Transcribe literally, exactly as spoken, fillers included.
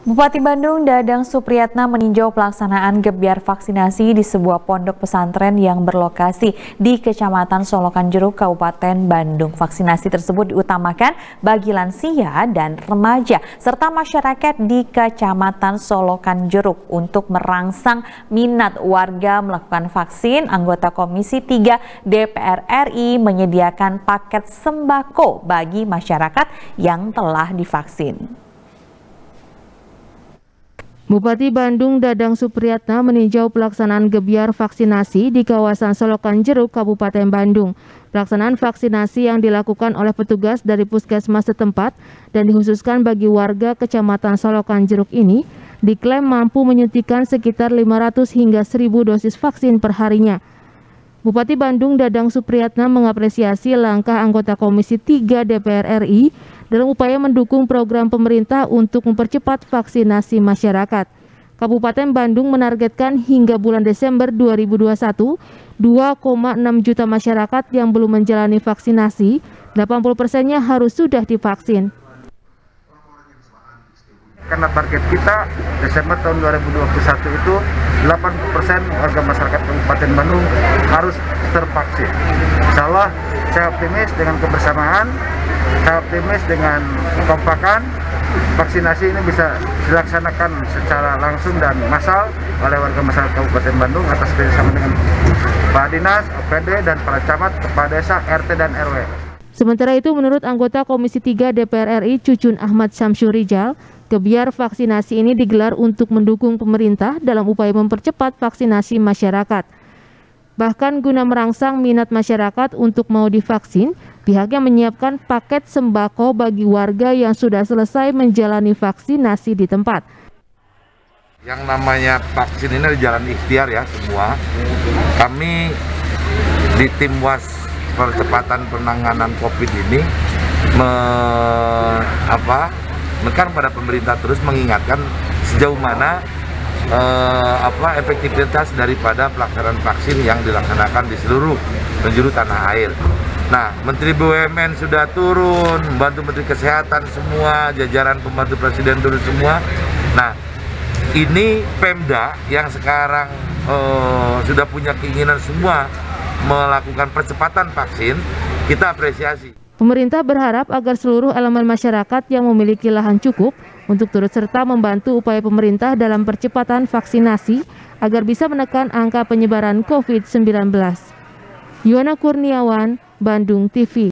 Bupati Bandung Dadang Supriyatna meninjau pelaksanaan gebyar vaksinasi di sebuah pondok pesantren yang berlokasi di Kecamatan Solokan Jeruk, Kabupaten Bandung. Vaksinasi tersebut diutamakan bagi lansia dan remaja serta masyarakat di Kecamatan Solokan Jeruk. Untuk merangsang minat warga melakukan vaksin, anggota Komisi tiga D P R R I menyediakan paket sembako bagi masyarakat yang telah divaksin. Bupati Bandung Dadang Supriyatna meninjau pelaksanaan gebyar vaksinasi di kawasan Solokan Jeruk, Kabupaten Bandung. Pelaksanaan vaksinasi yang dilakukan oleh petugas dari puskesmas setempat dan dikhususkan bagi warga Kecamatan Solokan Jeruk ini diklaim mampu menyuntikkan sekitar lima ratus hingga seribu dosis vaksin per harinya. Bupati Bandung Dadang Supriyatna mengapresiasi langkah anggota Komisi tiga D P R R I dalam upaya mendukung program pemerintah untuk mempercepat vaksinasi masyarakat. Kabupaten Bandung menargetkan hingga bulan Desember dua ribu dua puluh satu, dua koma enam juta masyarakat yang belum menjalani vaksinasi, delapan puluh persennya harus sudah divaksin. Karena target kita Desember tahun dua ribu dua puluh satu itu delapan puluh persen warga masyarakat Kabupaten Bandung harus tervaksin. Insya Allah saya optimis dengan kebersamaan, saya optimis dengan kekompakan, vaksinasi ini bisa dilaksanakan secara langsung dan massal oleh warga masyarakat Kabupaten Bandung atas kerjasama dengan Pak Dinas, O P D, dan para camat, kepala desa, R T, dan R W. Sementara itu, menurut anggota Komisi tiga D P R R I Cucun Ahmad Syamsurijal, gebyar vaksinasi ini digelar untuk mendukung pemerintah dalam upaya mempercepat vaksinasi masyarakat. Bahkan guna merangsang minat masyarakat untuk mau divaksin, pihaknya menyiapkan paket sembako bagi warga yang sudah selesai menjalani vaksinasi di tempat. Yang namanya vaksin ini adalah jalan ikhtiar ya semua. Kami di tim Was percepatan penanganan COVID ini me, apa, menekan pada pemerintah terus mengingatkan sejauh mana eh, apa efektivitas daripada pelaksanaan vaksin yang dilaksanakan di seluruh penjuru tanah air. Nah, Menteri B U M N sudah turun, membantu Menteri Kesehatan semua, jajaran pembantu Presiden turun semua. Nah, ini Pemda yang sekarang eh, sudah punya keinginan semua melakukan percepatan vaksin, kita apresiasi. Pemerintah berharap agar seluruh elemen masyarakat yang memiliki lahan cukup untuk turut serta membantu upaya pemerintah dalam percepatan vaksinasi agar bisa menekan angka penyebaran COVID sembilan belas. Yuwana Kurniawan, Bandung T V.